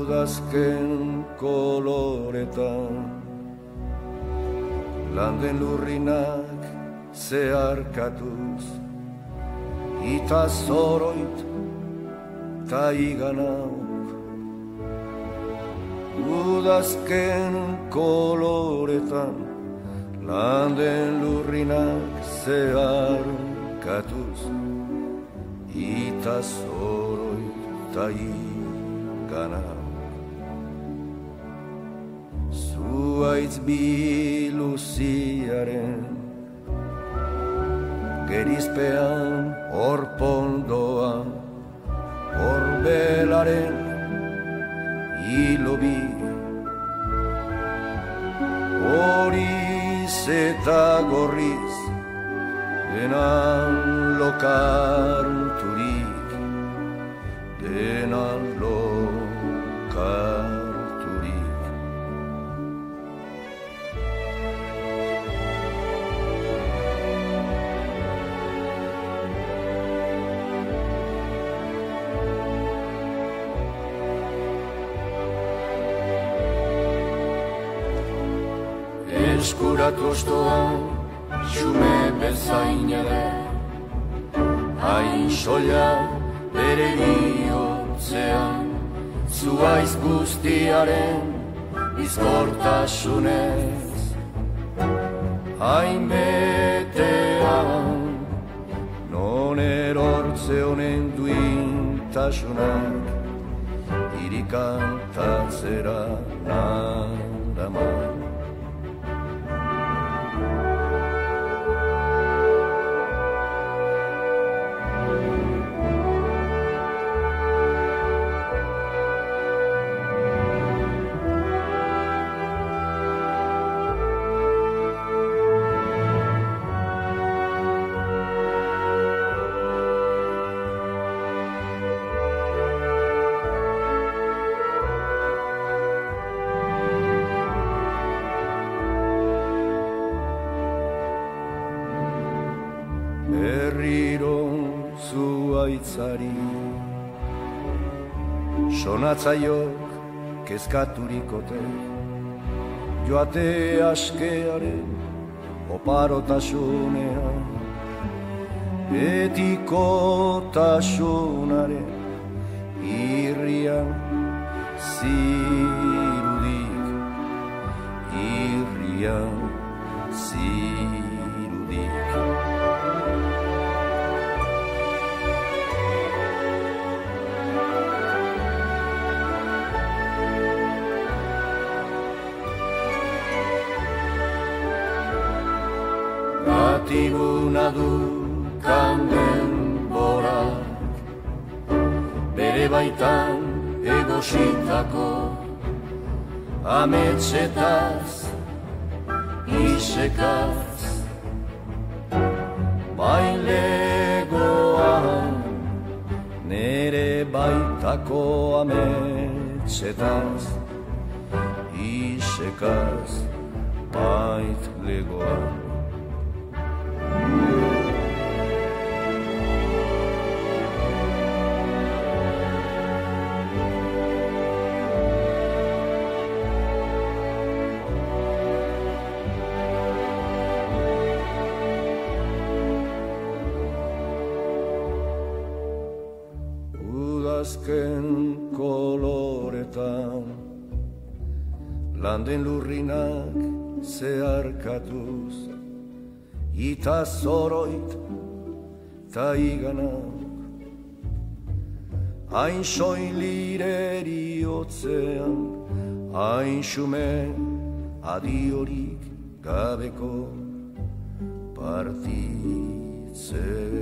udazken koloretan, landen lurrinak zeharkatuz, ita zoroit ta iganauk. Udazken koloretan, landen lurrinak zeharkatuz, ita zoroit ta iganauk. Zuaitz biluziaren gerizpean orpondoan, orbelaren hilobi, horiz eta gorriz denan lokarturik, denan lokarturik. Eskuratu ostoan, xume bezainare, hain soila bere bihotzean, zuaiz guztiaren bizkortasunez. Hain betean, non erortze honen duintasunak, irikantatzera naraman. Berriro zuaitzari sonatzaiok kezkaturikote, joate askearen oparotasunean, betikotasunaren irrian zirudik, irrian zirudik. Gatibuna du kanden borak, bere baitan egositako ametsetaz, isekaz, bailegoan, nere baitako ametsetaz, isekaz, baitlegoan. Udazken koloretan, landen lurrinak zeharkatuz, ita zoroit ta iganak, hain soilireri otzean, hain xume adiorik gabeko partitzen.